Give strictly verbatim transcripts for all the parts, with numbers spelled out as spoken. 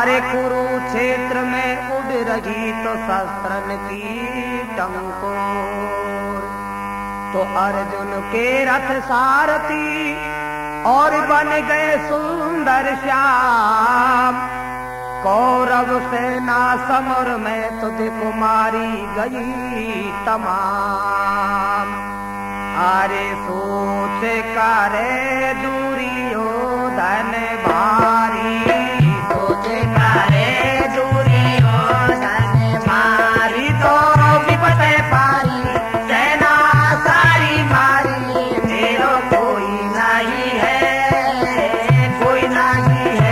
अरे कुरुक्षेत्र में उड़ रही तो शस्त्रन की टंकोर, तो अर्जुन के रथ सारथी और बन गए सुंदर श्याम। कौरव सेना समर में तो देखो मारी गई तमाम। अरे सोच करे दुर्योधन भारी, सोच करे दुर्योधन भारी, तो विपत पारी सेना सारी मारी, मेरो कोई नहीं है, कोई नहीं है।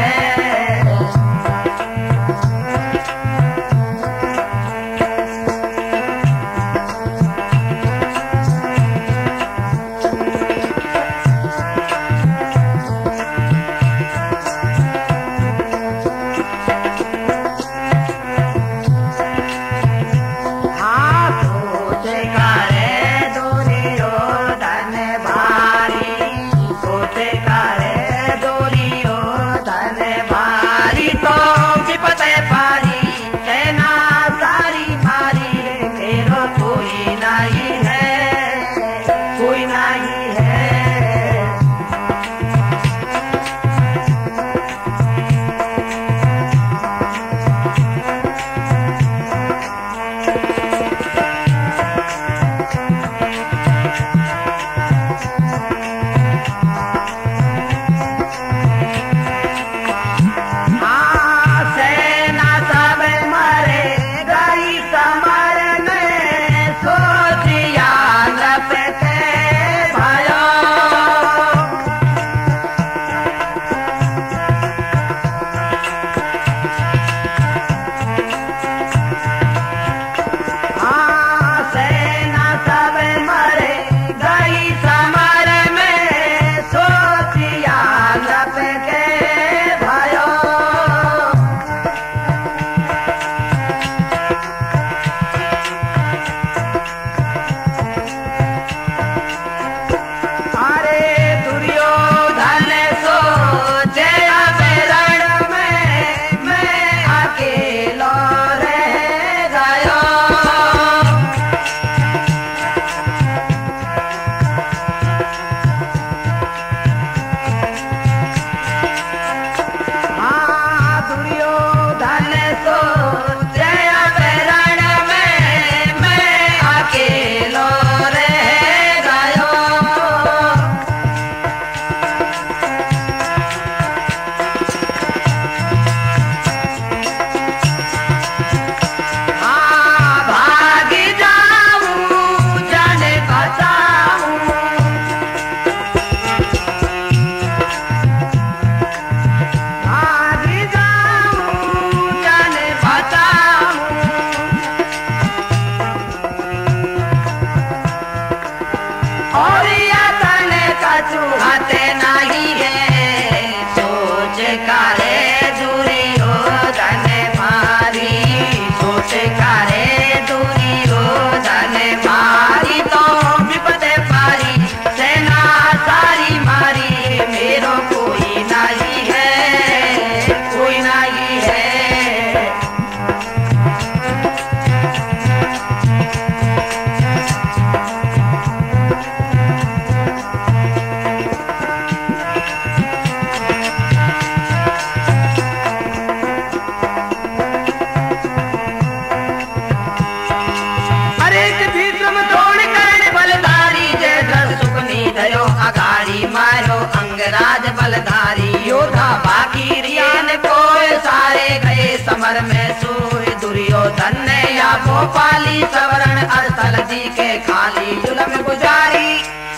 समर में सूर्य दुर्योधन ने या भोपाली सवरण अरसल जी के खाली जुलम गुजारी।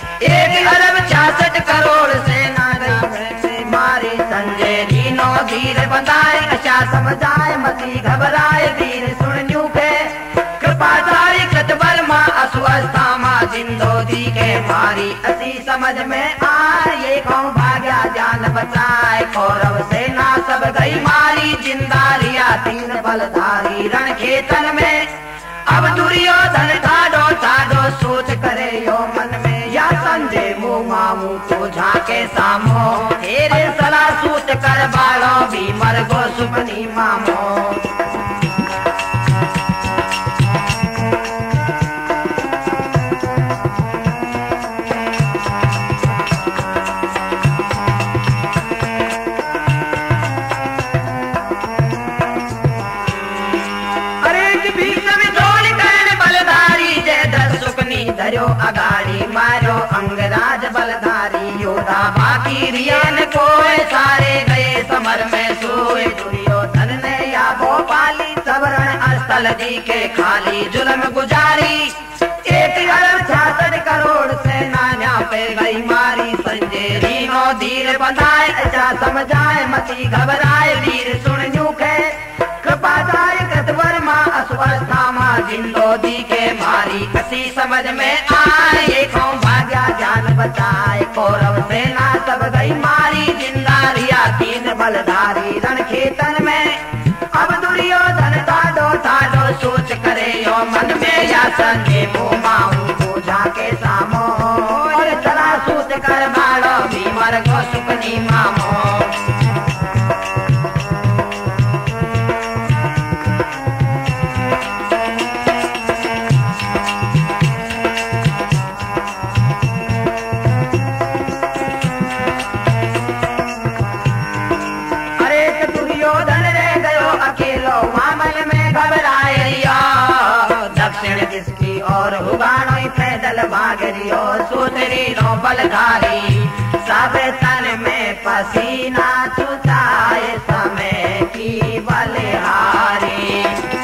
एक अरब छियासठ करोड़ सेना से मारी, संजय जी नौ धीर बताए अच्छा समझाए, मती घबराए वीर सुन के कृपाचारी कृतवर्मा असुअस्थामा जिंदोदी के भारी। असी समझ में आए कौन भाग्या जान बचाए, कौरव सेना सब गई मारी, जिंदा लिया तीन बलधारी रण खेतन में। अब दुर्योधन ठाडो ठाडो सोच करे यो मन में, या संजय मुँह मामू तो झाके सामो, तेरे सलाह सूत कर बालो भी भीमर को सुपनी मामो अगाड़ी मारो अंगराज बलधारी योधा बाकी रियान कोए सारे गए समर में सोए दुर्योधन ने या भोपाली सबरण स्थल दी के खाली जुल्म गुजारी एक अरब छियासठ करोड़ सेना पे गई मारी संजय रीनो धीर बंधाए अच्छा समझाए मती घबराए वीर सुन न्यूखे कृपाचार्य कृतवर्मा अस्वस्थामा जिंदो दी के मारी कसी समझ में आए ये कौन भाग्या जान बचाए कौरव सेना सब गई मारी जिंदा रिया तीन बलधारी रण खेतन में अब दुर्योधन ठाडो ठाडो सोच करे यो मन में या संगे मोमाऊ पूजा के सामो और चला सूत कर बाड़ो भीमर को सुपनी मामो जिसकी और हुगानो पैदल भागरियो सूतरी नो बलधारी सब तन में पसीना चुचाए समय की बलिहारी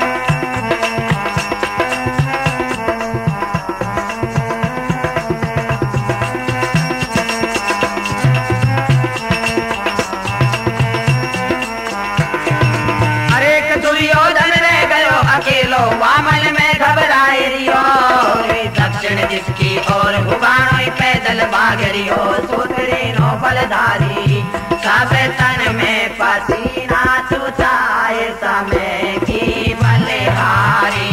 अरे दुर्योधन रह गयो अकेलो वामन में घबराए रियो दक्षिण जिसकी और हुगानो पैदल भागरियो सूतरी नो बलधारी सब तन में पसीना चुचाए समय की बलिहारी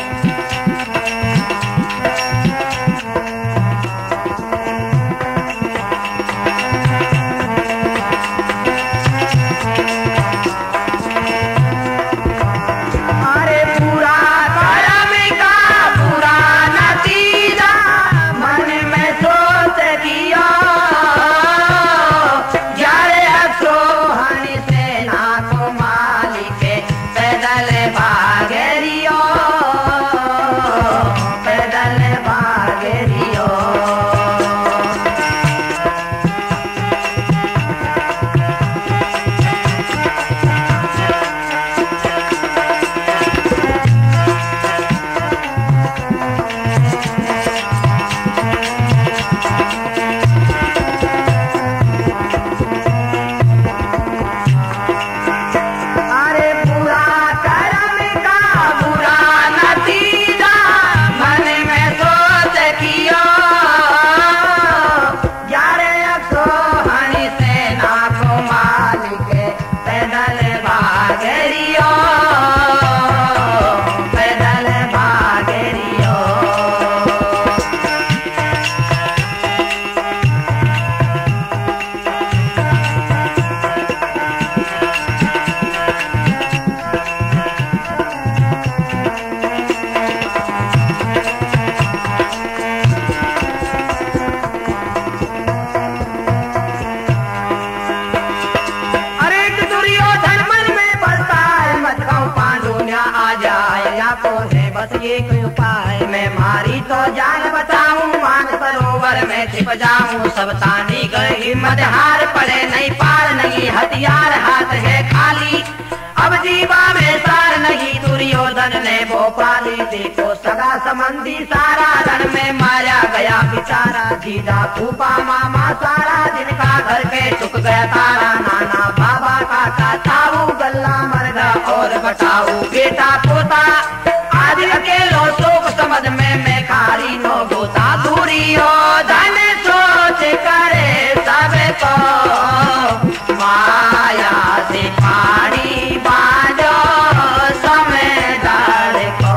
उपाय मैं मारी तो जान बचाऊं मान सरोवर में छिप जाऊं सब तानी गई हिम्मत हार पड़े नहीं पार नहीं हथियार हाथ है खाली अब जीवा में सार नहीं दुर्योधन ने भोपाली देखो सगा संबंधी सारा रण में मारा गया बेचारा जीजा फूफा मामा सारा जिनका घर पे चुक गया तारा नाना बाबा काका ताऊ गल्ला मरगा और बचाऊ बेटा पोता आज अकेलो शोक समझ में मैं खारी नो गोता दूरी हो धन सोच करे सब को माया से पानी बाजो समय डाल को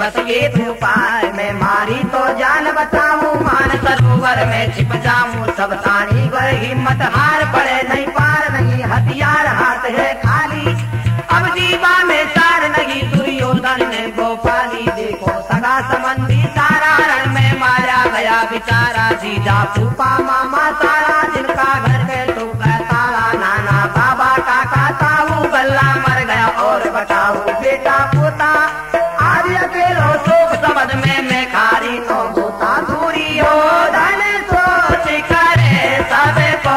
दस एक उपाय मैं मारी तो जान बचाऊं, मान सरोवर में छिप जाऊं, सब तानी गए हिम्मत हार पड़े नहीं पार नहीं, हथियार हाथ है खाली अब जीवा में सार नहीं, दुर्योधन ने गोपाली देखो सगा संबंधी सारा रण में मारा गया बेचारा, जीजा फूफा मामा सारा जिनका घर के तो ताला, नाना बाबा काका ताऊ गल्ला मर गया और बताऊ बेटा पोता आज अकेलो शोक समझ में मैं खारी तो होता दूरी हो धन सोच करे सब को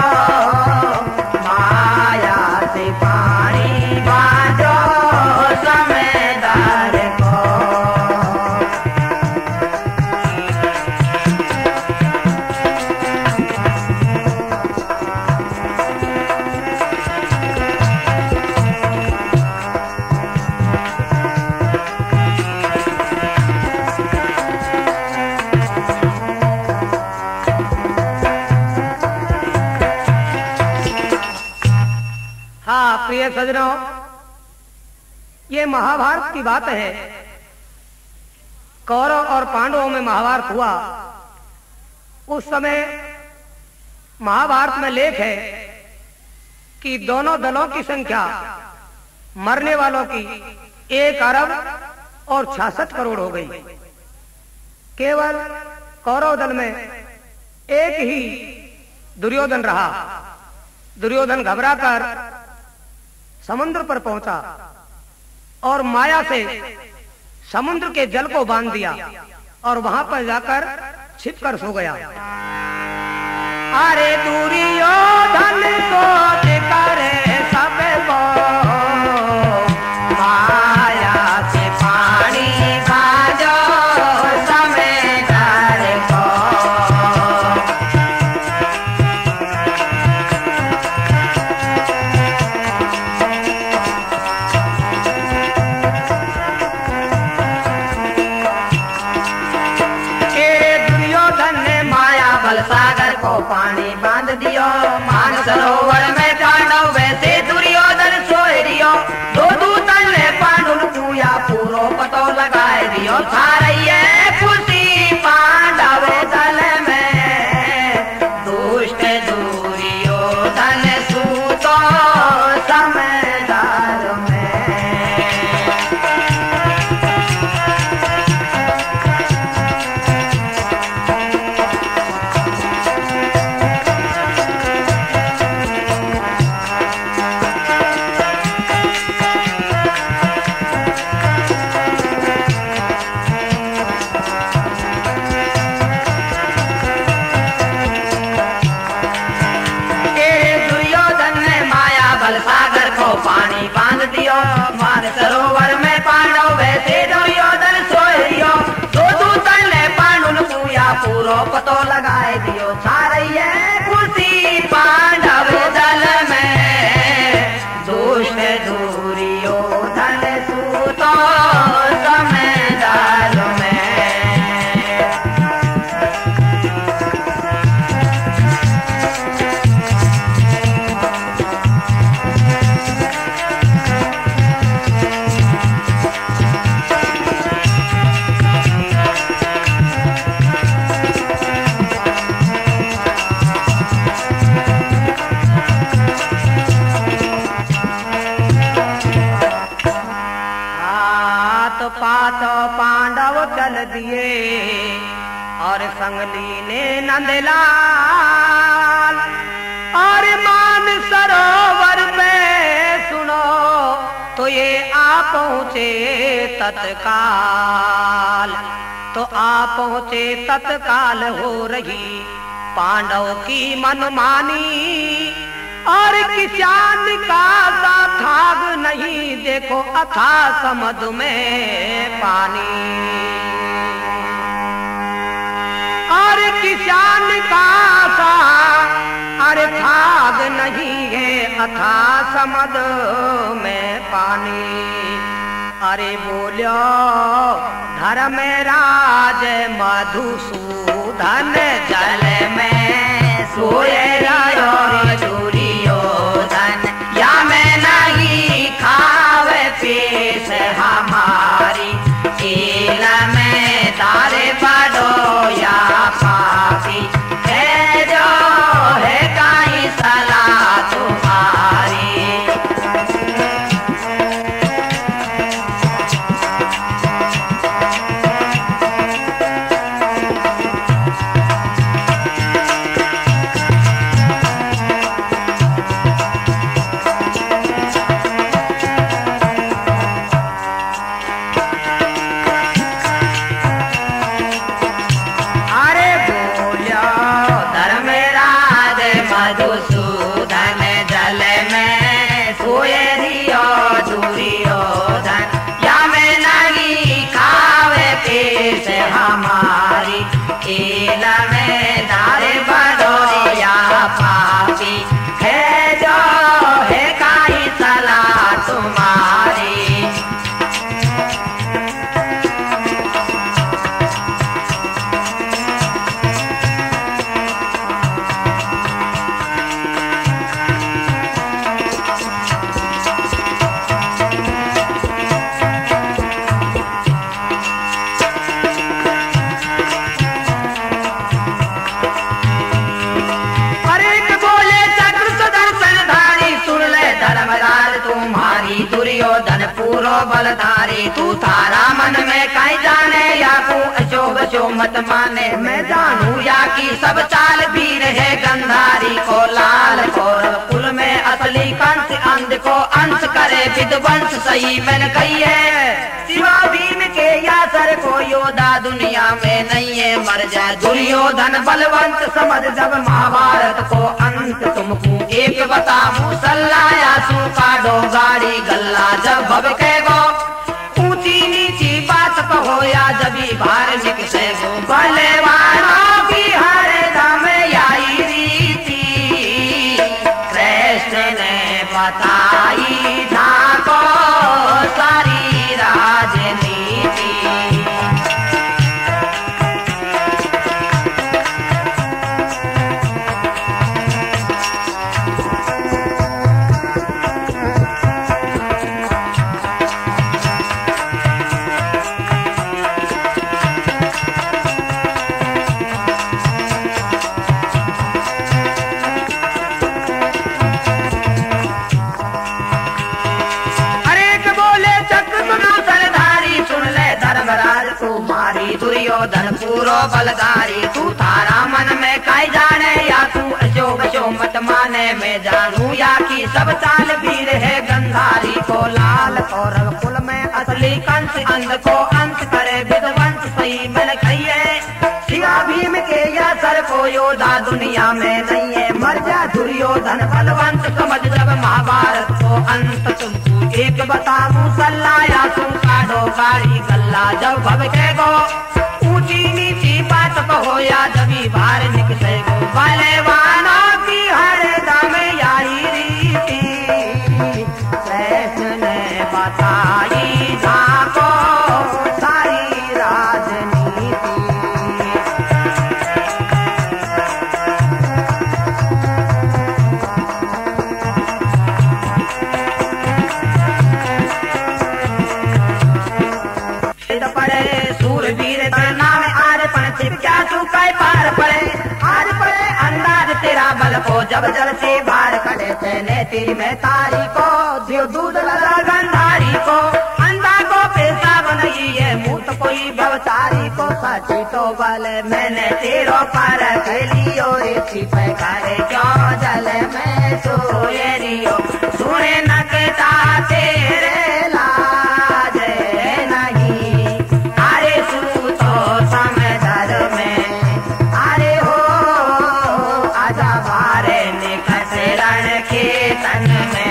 माया से पानी बाजो समझदार को। हाँ प्रिय सज्जनों, ये महाभारत की बात है। कौरव और पांडवों में महाभारत हुआ। उस समय महाभारत में लेख है कि दोनों दलों की संख्या मरने वालों की एक अरब और छियासठ करोड़ हो गई। केवल कौरव दल में एक ही दुर्योधन रहा। दुर्योधन घबराकर समुद्र पर पहुंचा और माया से समुद्र के जल को बांध दिया और वहां पर जाकर छिपकर सो गया। अरे दुर्योधन सोच करे सब को माया से पानी बाजो समझदार को। सागर को पानी बांध दियो, मान सरोवर में पांडव वैसे दुर्योधन सोए दियो, दो दूतन ने पांडुन पूया पूरो पतो लगाए दियो, खा रही है खुशी पांडव दल में, दुष्ट दुर्योधन सूतो समझदार में। पानी बांध दियो, मान सरोवर में पांडव वैसे दुर्योधन सोए दियो, दो दूतन ने पांडुन पूया पूरो पतो लगाए दियो, छा रही है खुशी पांडव दल में, दुष्ट दुर्योधन सूतो समझदार में। पांडव चल दिए और संगली ने नंदलाल और मान सरोवर पे सुनो तो ये आ पहुंचे तत्काल, तो आ पहुंचे तत्काल हो रही पांडव की मनमानी और किसान का सा थाग नहीं देखो अथा समुद्र में पानी, और किसान का सा अरे थाग नहीं है अथा समुद्र में पानी। अरे बोलो धर्मराज मधुसूदन जल में सोए दुर्योधन, या मैं नहीं खावे पेश हमारी खेल दुर्योधन पूरो बलधारी, तू थारा मन में कहीं जाने या को अशोक शो मत माने, मैं जानू या की सब चाल वीर है गंधारी को लाल कौरव कुल में असली कंस अंध को अंश करे विध्वंस सही मैंने कही है। शिवा भीम के यासर को योद्धा दुनिया में नहीं है, मर जाए दुर्योधन बलवंत समझ जब महाभारत को अंत तुमको एक बताऊं सल्लाया सू काटो गाड़ी गल्ला जब भव के गो ऊंची नीची बात कहो या जबी भार निकसे गो बलवानों की हर दम आई रीति कृष्ण ने बताई ठाको सारी राजनीति। दुर्योधन पूरो बलधारी, तू थारा मन में कई जाने या तू अशोक शो मत माने, मैं जानू या की सब चाल वीर है गंधारी को लाल कौरव कुल में असली कंस अंध को अंश करे विध्वंस सही मन कहिए। शिवा भीम के या सर को योद्धा दुनिया में नहीं है, मर जा दुर्योधन बलवंत समझ जब महाभारत को अंत तुमको एक बताऊं सल्लाया तुम काटो गाड़ी गल्ला जब भव के गो ऊंची नीची बात कहो या जबी भार निकले गो बलवानों की हर दम आई रीति कृष्ण ने बताई झाको सारी राजनीति। पड़े सूरवीर नाम आज पण छिप क्या तू कई पार पड़े आज पड़े अंदाज तेरा बल को जब जल से बाहर खड़े तेने तीर में तारी को दियो दूध लगा गंधारी को अंधा को पैसा बनई है मूत कोई भवतारी को साची तो बल मैंने तेरो पार खेलियो छिप करे क्यों जल में सोए रियो सुने न कहता तेरे लाज नहीं अरे सू तो समझर में अरे हो आजा बारे निकट रण के तन में।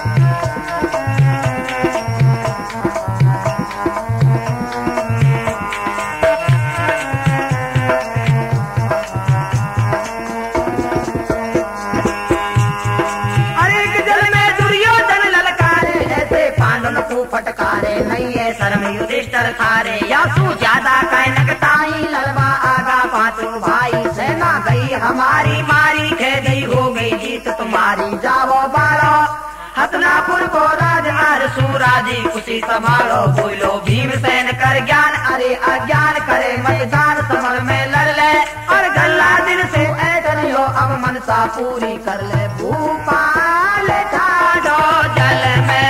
फटकारे नहीं है शर्म युधिष्ठिर थारे यासु ज्यादा कहनकताई ललवा आगा पांचों भाई सेना गई हमारी मारी खेदई हो गई जीत तुम्हारी जाओ बालो हसनापुर को राज आर सूराजी खुशी संभालो बोलो भीमसेन कर ज्ञान अरे अज्ञान करे मैदान समर में लड़ ले और गल्ला दिन से ऐसा हो अब मनसा पूरी कर ले भूपाल ठाडो जल में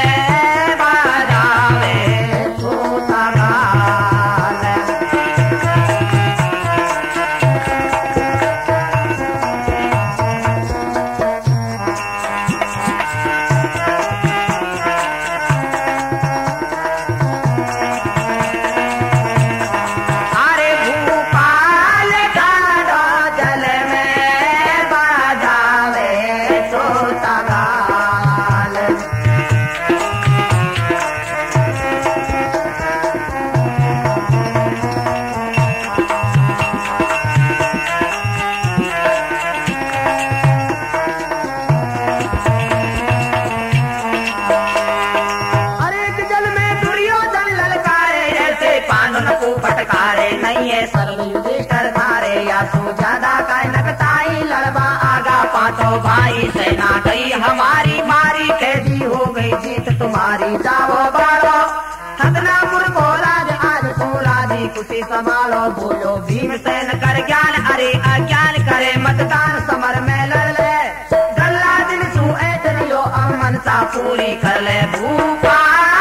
फटकारे नहीं है सर्व युधिष्ठिर थारे यासु ज्यादा कहनकताई लड़वा आगा पांचों भाई सेना गई हमारी मारी कैदी हो गई जीत तुम्हारी जाओ बाड़ो हसनापुर को राज आज सूराजी खुशी संभालो बोलो भीमसेन कर ज्ञान अरे अज्ञान करे मतदान समर में लड़ ले गल्ला दिन सु ऐतरियो अब मनसा पूरी कर ले भूपाल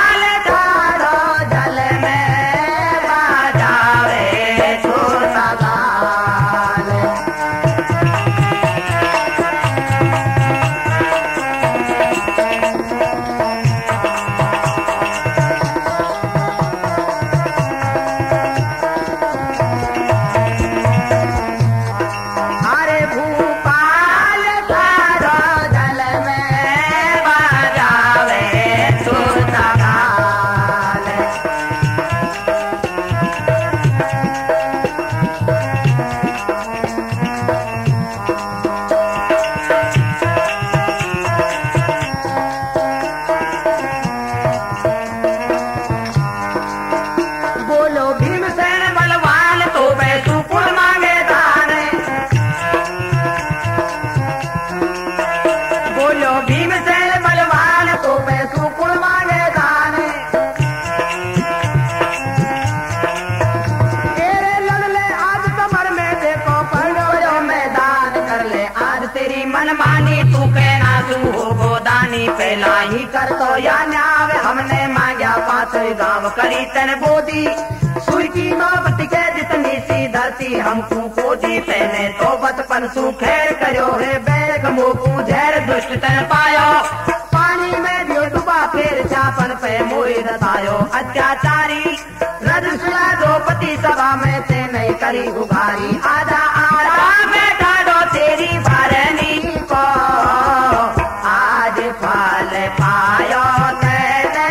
पहला ही कर तो या न्याव हमने मांगा पांच गांव करी तन बोदी सुई की नौबत के जितनी सी धरती हमको कोदी तेने तो बचपन सु खैर करो है बैग मोकू झैर दुष्ट तन पायो पानी में दियो डुबा फिर चापन पे मोई दसायो अत्याचारी रजसुला द्रौपदी सभा में ते नहीं करी उघारी आजा आजा बैठा दो तेरी भरनी को आज फल पायो तेने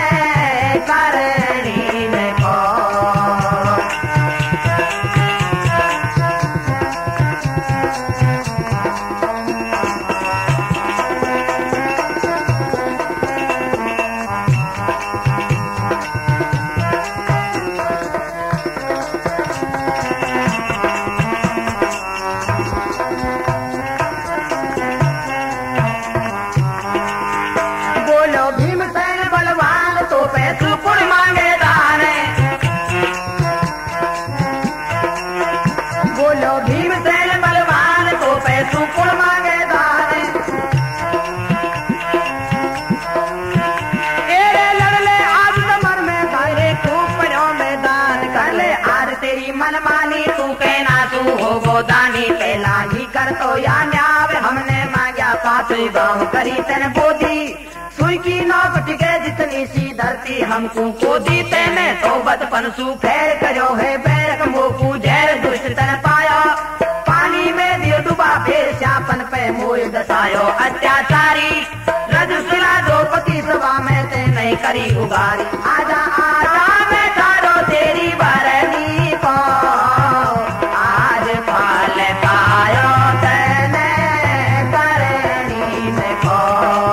करनी ने को मनमानी तू कहना तू हो गोदानी पहला ही कर तो या न्याव हमने मांगा पांच गांव करी तन बोदी सुई की नौकट के जितनी सी धरती हमको कोदी तेने तो बचपन सु खैर करो है बैरक मोकू झैर दुष्ट तन पायो पानी में दियो डुबा फिर श्यापन पे मोह दसायो अत्याचारी रजसुला द्रौपदी सभा में ते नहीं करी उगारी आजा आजा बैठा दो तेरी भरनी को आज फल पायो तेने करनी में को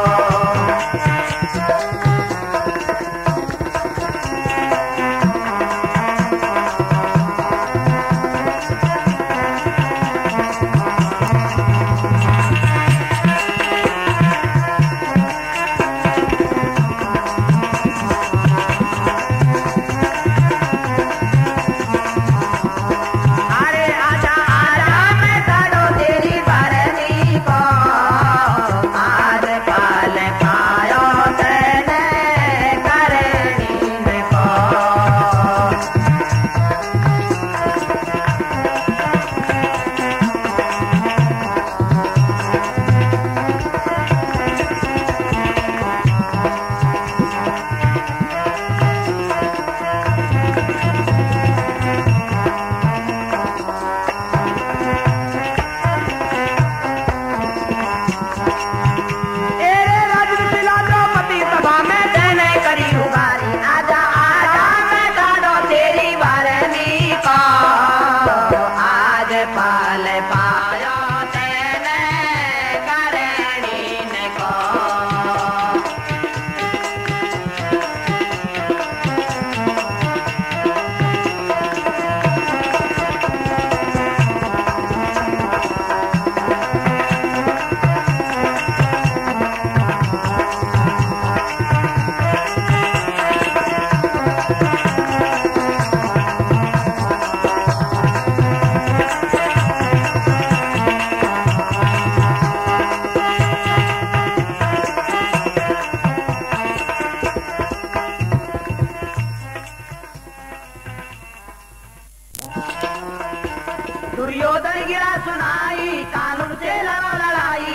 दुर्योधन गिरा सुनाई कानून से लड़ो लड़ाई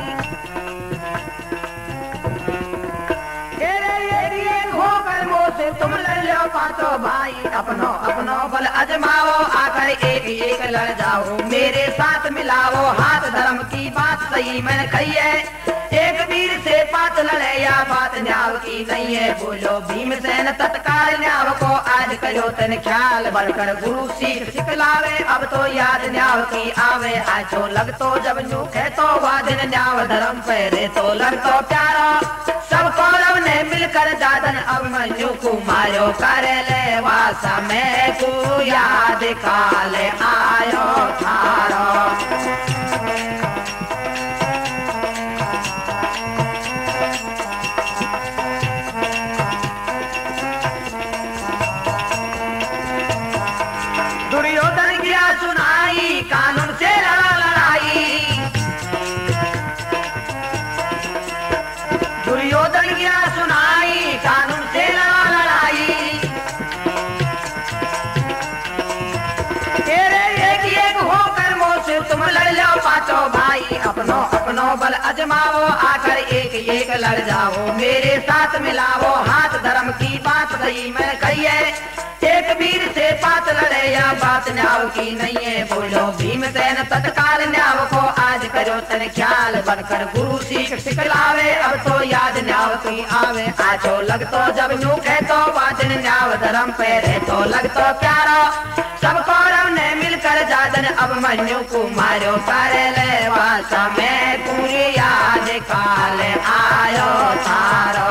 तेरे ये होकर मुँह से तुम लड़ लो पांचों भाई अपनो अपनो बल अजमाओ आकर एक एक लड़ जाओ मेरे साथ मिलाओ हाथ धर्म की बात सही मैंने कही है एक वीर से पांच लड़े या बात न्याव की नहीं है बोलो भीमसेन तत्काल न्याव को आज करो तन ख्याल बढ़कर गुरु सीख सिखलावे अब तो याद न्याव की आवे आजो लग तो जब न्यू है तो वादिन न्याव धर्म पहरे तो लग तो प्यारा सब कौरव ने मिलकर दादन अब मनु को मारो कर ले वासा में को याद काल आयो थारो दुर्योधन गिरा सुनाई कानून से लड़ा लड़ाई दुर्योधन बल अजमाओ, आकर एक एक लड़ जाओ, मेरे साथ मिलाओ हाथ, धर्म की बात रही मैं कहिए, एक वीर से बात लड़े या बात न्याव की नहीं है, बोलो भीमसेन तत्काल न्याव को आज करो तन ख्याल, बनकर गुरु सीख सिखलावे अब तो याद न्याव की आवे, आजो लगतो जब यूं कहतो वाजन न्याव धर्म पे रहतो लगतो प्यारो, सब कौरव ने मिलकर जादन अब मनु को मारो, करे ले वासा में पूरी याद काल आयो थारो।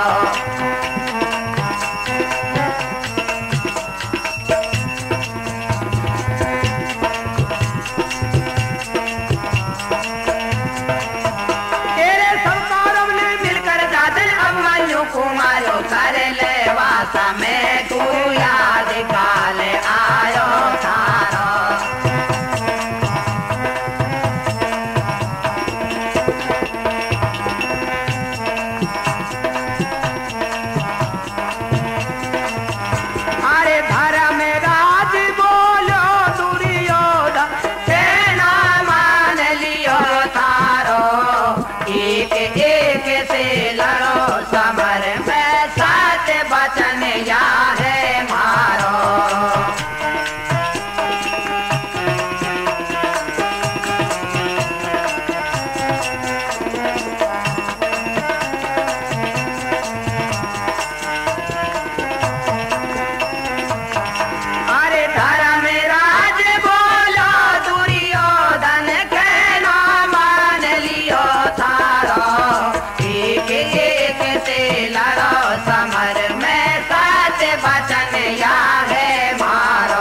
में तू याद काल आयो थारो। अरे धर्म में राज बोलो दुर्योधन सेना मान लियो थारो, एक एक से लड़ो समर में बचन या है मारो। अरे धर्म राज बोलो दुर्योधन के ना मान लियो थारो, एक एक से लड़ो समर बचन या है मारो।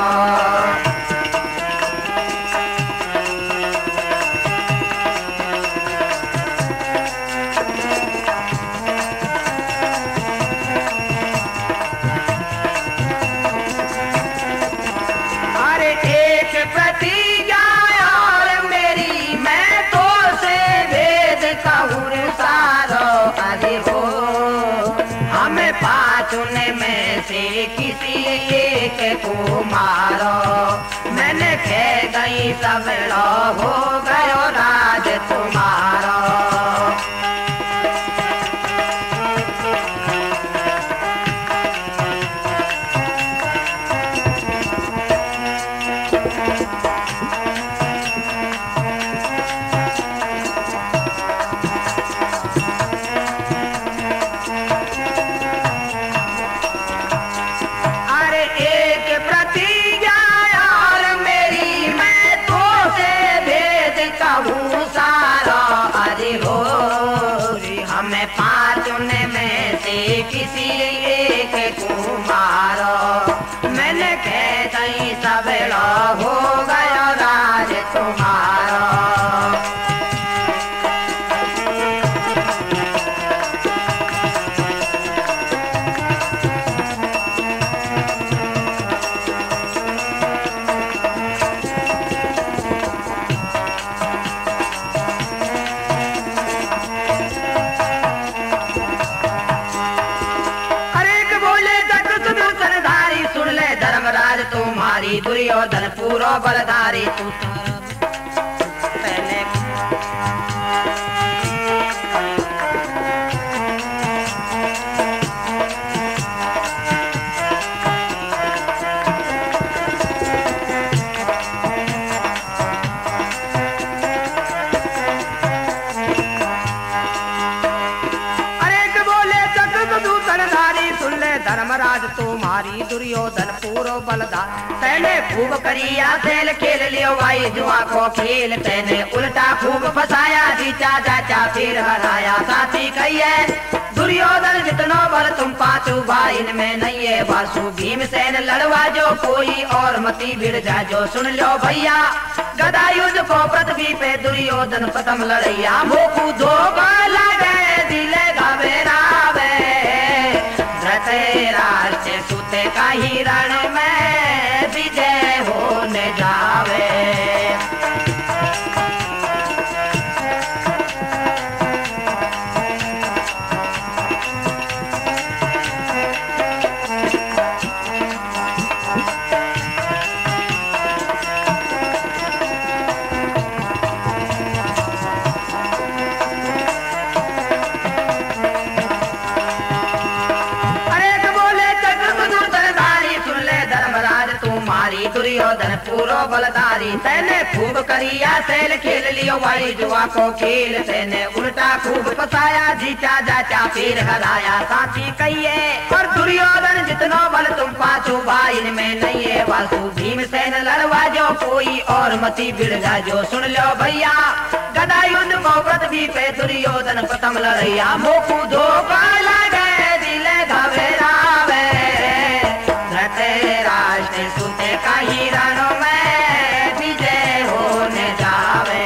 अरे एक प्रतिज्ञा और मेरी मैं तो से भेद कहूँ सारो, अरे हो हमें पाचुन में से किसी एक को मारो, मैंने कह गई सब हो गयो राज तुम्हारो। किसी एक को मारो, मैंने कह दई सब हो गयो राज तुम्हारो। तुम्हारी दुर्योधन पूरो बलधारी, तू पहले धर्मराज तुम्हारी दुर्योधन पूरो बलदार, तेने खूब करिया खेल खेल लियो भाई जुआ को खेल, तेने उल्टा खूब फसाया जीचा जाचा फिर हराया, साथी कहिए दुर्योधन जितनो बल तुम पांचों भाई में नहीं है, वासु भीमसेन लड़वा जो कोई और मती भिड़ जा जो, सुन लो भैया गदा युद्ध को पृथ्वी पे दुर्योधन प्रथम लड़ैया, भूखू धोखा लगे दिले घबरावे, राष्ट्र सुते का ही रण में विजय होने जावे। पूरो बलदारी तेने खूब करिया सेल खेल लियो भाई जुआ को खेल तेने उल्टा खूब फसाया जीता जाचा फिर हराया साथी कहिए और दुर्योधन जितनो बल तुम पाछो भाई में नहीं है वासु भीमसेन लड़वा जो कोई और मती बिड़गा जो सुन लो भैया गदा युद्ध को पृथ्वी पे दुर्योधन प्रथम लड़ैया मोकू धोखा लगे दिल घबरावे राष्ट्र सुते कहीं रणों में विजय होने जावे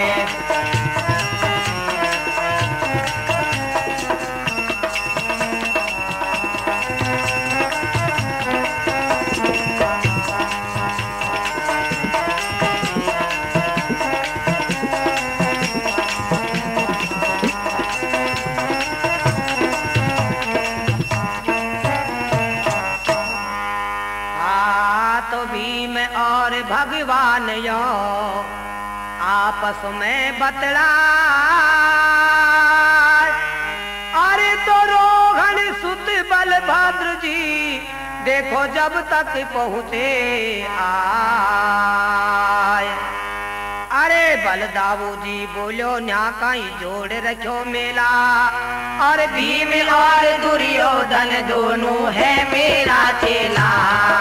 भगवान यो आपस में बतला अरे तो रोहन सुत बलभद्र जी देखो जब तक पहुँचे आए अरे बलदाऊ जी बोलो न्या कहीं जोड़ रखो मेला और भीम और दुर्योधन दोनों है मेरा चेला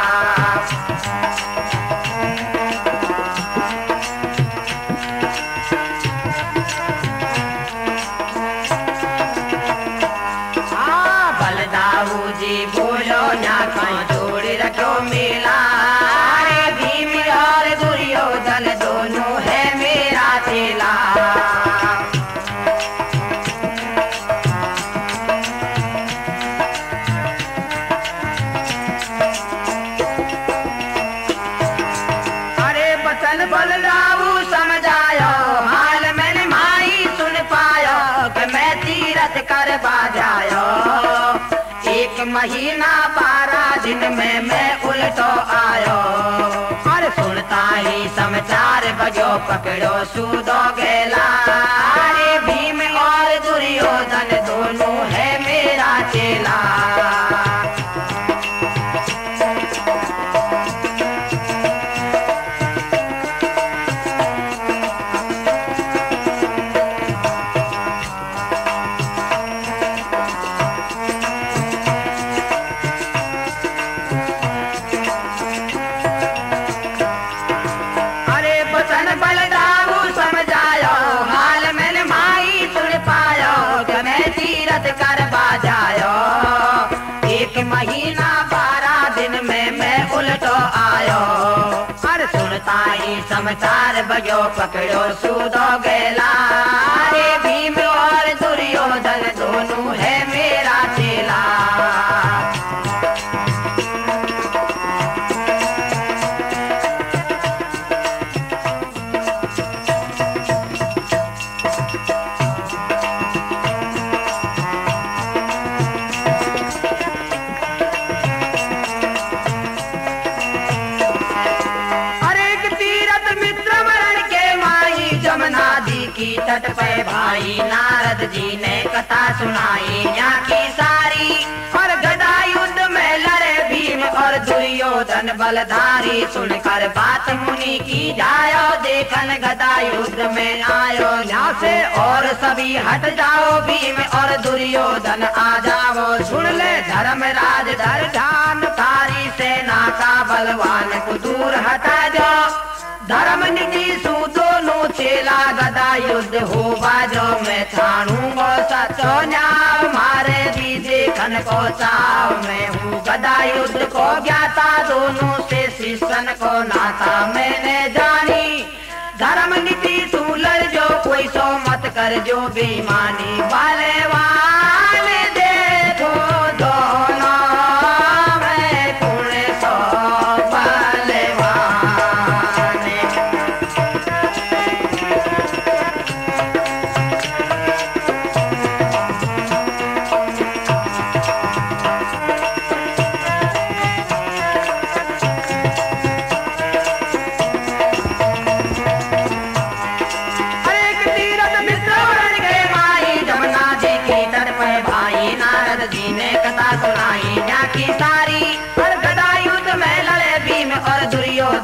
बोलो ना कहीं जोड़ रखो मेला भीम और दुर्योधन दोनों है मेरा चेला अरे बचन बलदाऊ समझायो हाल मैंने माई सुन पायो कि मैं तीरथ कर बाजायो एक महीना बारह दिन में मैं उल्टो आयो और सुनता ही समाचार बजो पकड़ो सूदो गेला अरे भीम और दुर्योधन दोनों है मेरा चेला कर बाजायो एक महीना बारह दिन में मैं उल्टो आयो और सुनता ही समाचार बजो पकड़ो सूदो गेला अरे भीम और दुर्योधन दोनों है मेरा चेला की तट पे भाई नारद जी ने कथा सुनाई यहाँ की सारी और गदा युद्ध में लड़े भीम और दुर्योधन बलधारी सुनकर बात मुनि की जायो देखन गदा युद्ध में आयो यहाँ से और सभी हट जाओ भीम और दुर्योधन आ जाओ सुन ले धर्मराज धर ध्यान थारी सेना का बलवान को दूर हटा जाओ धर्म नीति सु दोनों चेला गदा युद्ध हो बाजो मैं छाणूंगो सचो न्याव मारे भी देखन को चाव मैं हूँ गदा युद्ध को ज्ञाता दोनों से शिष्यन को नाता मैंने जानी धर्म नीति तू लड़ जो कोई सो मत कर जो बेईमानी वाले वाले देखो दोनों मैं पुण्य सो वाले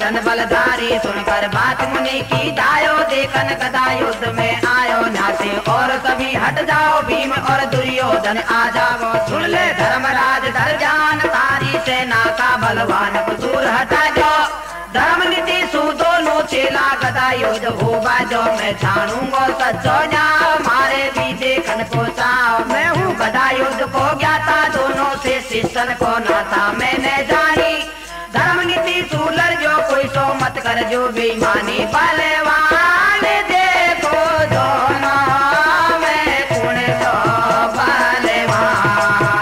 दुर्योधन बलधारी सुनकर बात मुनि की दायो देखन गदा युद्ध में आयो न्यासे और सभी हट जाओ भीम और दुर्योधन आ जाओ सुन ले धर्मराज धर जान तारी सेना का बलवान पुसूर हटा जाओ धर्म नीति सु दोनों चेला गदा युद्ध हो बाजो मैं छानूंगा सचो जाओ मारे भी देखन को चाओ मैं हूँ गदा युद्ध को ज्ञाता दोनों से शिष्यन को नाता मैंने जानी धर्म नीति सुलर जो कोई सो मत कर जो बेईमानी बलवान देखो दोनों में कौन सो बलवान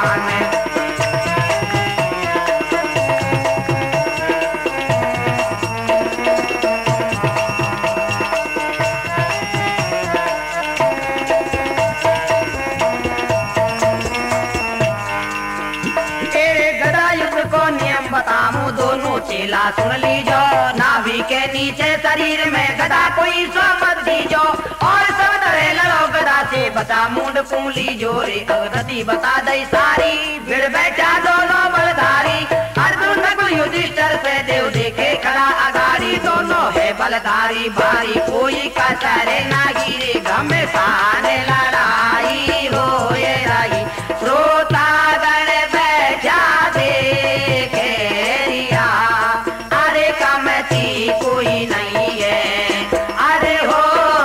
बताऊं दोनों चेला सुन लीजो नाभि के नीचे शरीर में गदा कोई सो मत दीजो और सब तरह लड़ो गदा से बता मुंड पूली जोरे अगति बता दई सारी भिड़ बैठा दोनों बलधारी अर्जुन नकुल युधिष्ठिर से देव देखे खड़ा अगाड़ी दोनों है बलधारी भारी कोई कसर ना गिरे घमसान लड़ाई हो ये रही श्रोता गण बैठा देखे कोई नहीं है अरे हो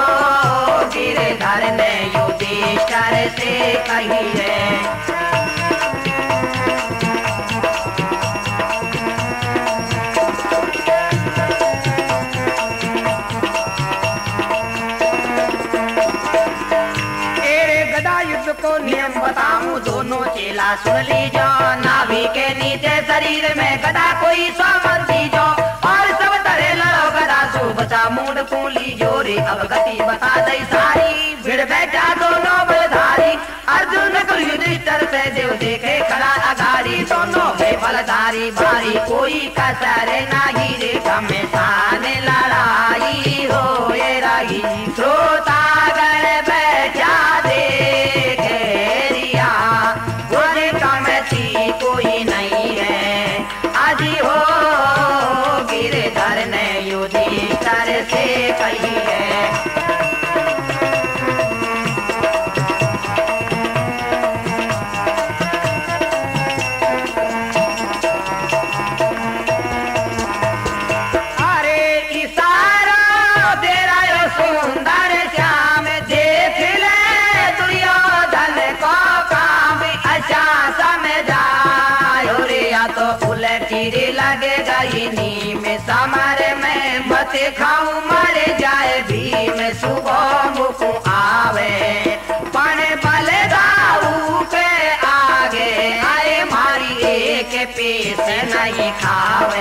गिरधर ने युधिष्ठिर से कही है गदा युद्ध को नियम बताऊं दोनों चेला सुन लीजो नाभि के नीचे शरीर में गदा कोई सो मत दीजो और सब तरह लड़ो गदा सो बचा मूड पूली जोरे अब गति बता दई सारी भिड़ बैठा दोनों बलधारी अर्जुन को युधिष्ठिर से देव देखे खड़ा अगाड़ी दोनों है बलधारी भारी कोई कसर नहीं रे घमसान लड़ाई हो ये रही श्रोता गण बैठा देखे रिया गोरे कमती कोई नहीं है आदि हो गिरधर ने युधिष्ठिर से कही है अरे इशारा दे रहा सुंदर श्याम देख ले दुर्योधन को काम अच्छा समझायो रे या तो उलटी लगेगा इन्हीं में समर में मत खाऊं मर जाए भीम सुबह मुख आवे पाने बले दाऊ के आगे आए मारी एक पीस नहीं खावे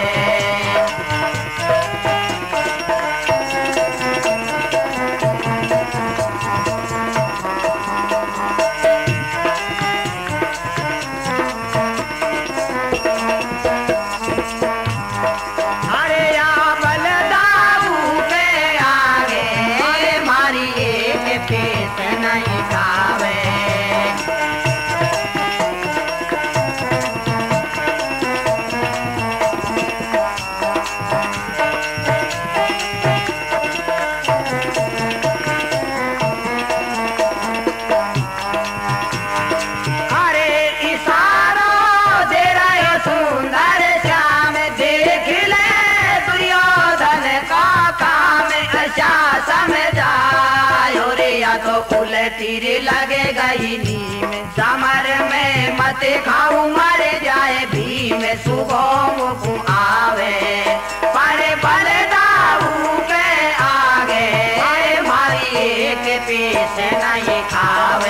तीर लगेगा इन्हीं में समर में मत खाऊं मर जाए भीम सुबह मुख आवे पड़े बड़े दाऊ के आगे मारी एक पीस नहीं खावे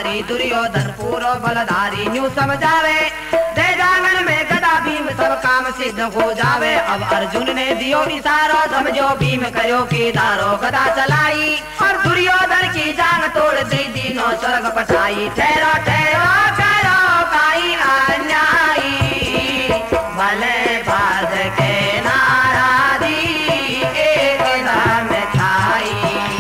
मारी दुर्योधन पूरो बलधारी न्यू समझावे दे जांगन में गदा भीम सब काम सिद्ध हो जावे। अब अर्जुन ने दियो इशारो समझो भीम करो की दारो गदा चलाई और दुर्योधन की जांग तोड़ दी तीनों स्वर्ग पठाई। ठहरो ठहरो करो काई अन्यायी भले भाद के नाराजी एक दाम छाई।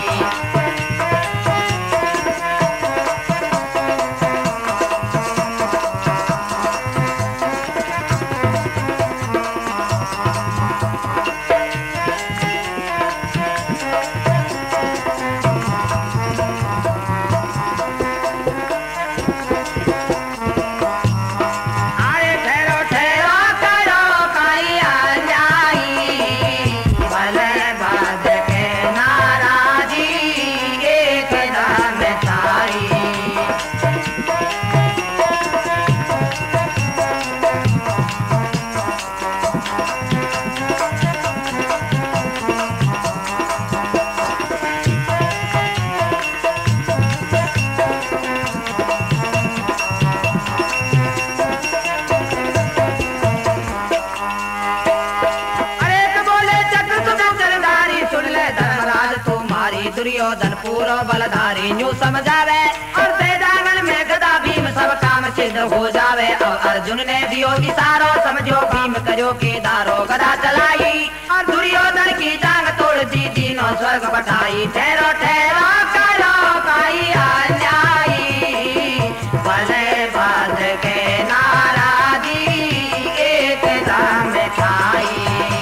दुर्योधन पूरो बलधारी न्यू समझावे और दे जांगन में गदा भीम सब काम सिद्ध हो जावे। और अर्जुन ने दियो इशारो समझो भीम करो के दारो गदा चलाई और दुर्योधन की जांग तोड़ दी तीनों स्वर्ग पठाई। ठहरो ठहरो करो काई अन्यायी भले बात के नाराजी एक दाम खाई।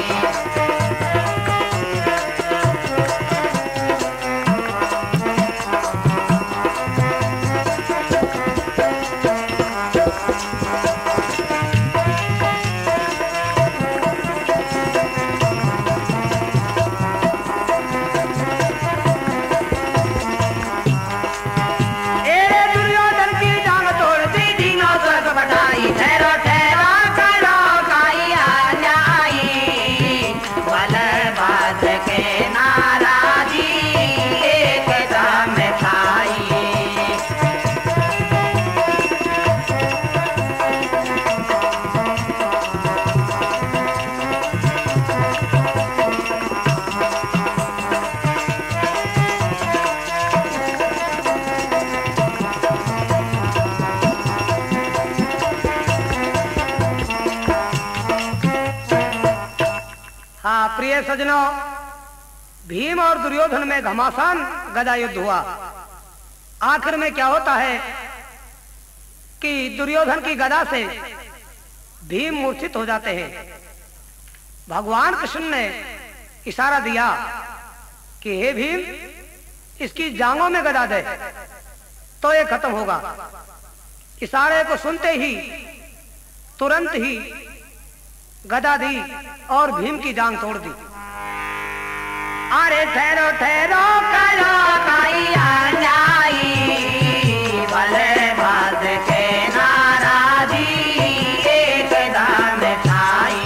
प्रिय सजनों, भीम और दुर्योधन में घमासान गदा युद्ध हुआ। आखिर में क्या होता है कि दुर्योधन की गदा से भीम मूर्छित हो जाते हैं। भगवान कृष्ण ने इशारा दिया कि हे भीम, इसकी जांघों में गदा दे तो ये खत्म होगा। इशारे को सुनते ही तुरंत ही गदा दी और भीम की जांग तोड़ दी। अरे ठहरो ठहरो करो काई अन्यायी भले बात के नाराजी एक दाम खाई।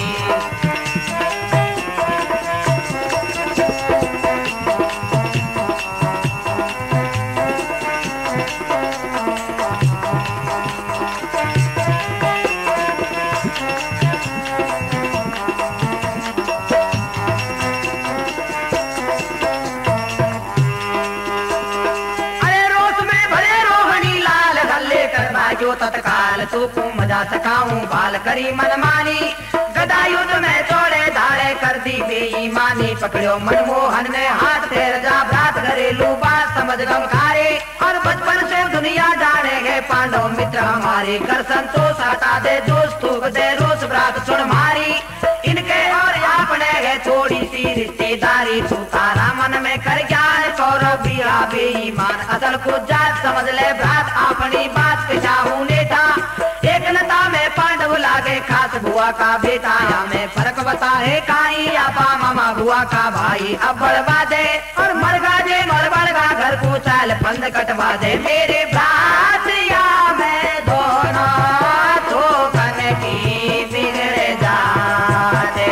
तत्काल तू को मजा सकाऊं बाल करी मनमानी। गदा युद्ध में चोड़े धारे कर दी बेईमानी। पकड़ो मनमोहन ने हाथ फेर जा भ्रात घरेलू बात समझ गमखारे। और बचपन से दुनिया जाने गए पांडव मित्र हमारे। कर संतोष हटा दे दोस्त थूक दे रोस भ्रात सुन मारी। इनके और आपने है थोड़ी सी रिश्तेदारी। तू तारा मन में कर ज्ञान कौरव बीड़ा बेईमान। असल को जात समझ ले भ्रात अपनी बात पे चाहू नेता। एक नता में पांडव लागे खास बुआ का बेटा। हमें फर्क बता है काई आपा मामा बुआ का भाई। अब बढ़वा दे और मरगा दे मरबड़गा घर को चाल बंद कटवा दे। मेरे भ्रात या मैं दोनों ठोकन की बिगड़ जाते।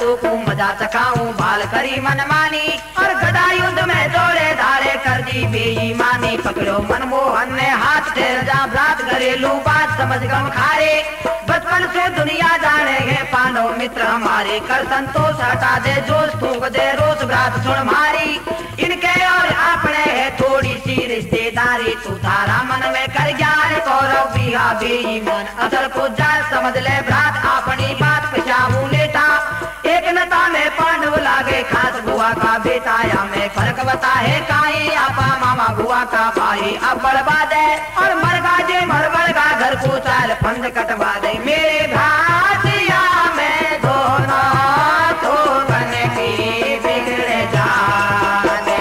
तू को मजा चखाऊं बाल करी मन मानी और गदा युद्ध में दौड़े धारे कर दी बेईमानी पकड़ो मनमोहन ने हाथ ठेर जा रात घरेलू बात समझ गम खारे बचपन से दुनिया जाने हैं पांडव मित्र हमारे कर संतोष हटा दे जोश फूक दे रोज रात सुन मारी इनके और अपने है थोड़ी सी रिश्तेदारी तू थारा मन में कर ज्ञान कौरव बिहा बेईमान असल को जान समझ ले भ्रात अपनी बात पिछाऊ लेटा एक नता में पांडव लागे खास बुआ का बेटा या में फर्क बता है काई आपा मामा बुआ का भाई अब बर्बाद है और मरगा जे मरबड़गा घर को चाल फंद कटवा दे मेरे भातिया में दोनों तो बन की बिगड़े जाने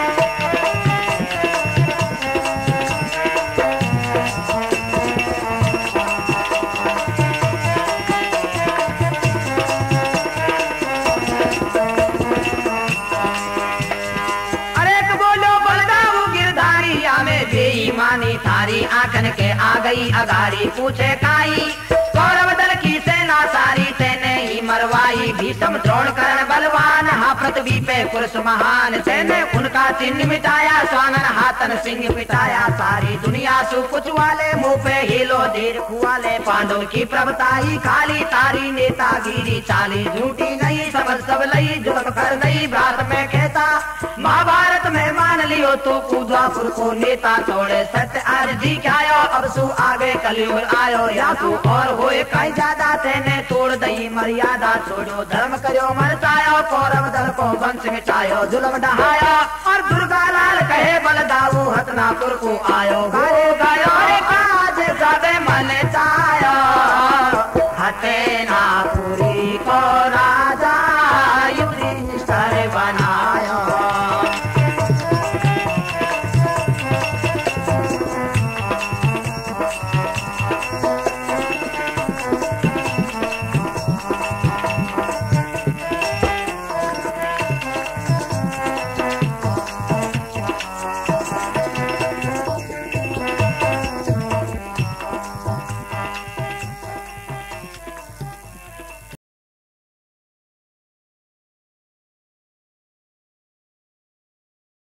बेईमानी थारी आंखन के आ गई अगारी पूछे काई कौरव दल की सेना सारी सेने ही मरवाई भीषम द्रोण कर्ण बलवान हा पृथ्वी पे पुरुष महान सेने उनका चिन्ह मिटाया स्वांगन हाथन सिंह पिटाया सारी दुनिया सु कुछ वाले मुंह पे हिलो धीर खुआले पांडव की प्रभुताई खाली तारी नेतागिरी चाली झूठी नहीं समझ सब लई जुल्म कर नहीं भ्रात में कहता महाभारत में मान लियो तो कूदापुर को नेता छोड़े सत्य आज जी क्या आयो अब सु आगे कलयुग आयो या तू और होए कई ज्यादा तेने तोड़ दई मर्यादा छोड़ो धर्म करो मरचायो कौरव दल को वंश मिटायो जुल्म ढहाया और दुर्गा लाल कहे बलदाऊ हतनापुर को आयो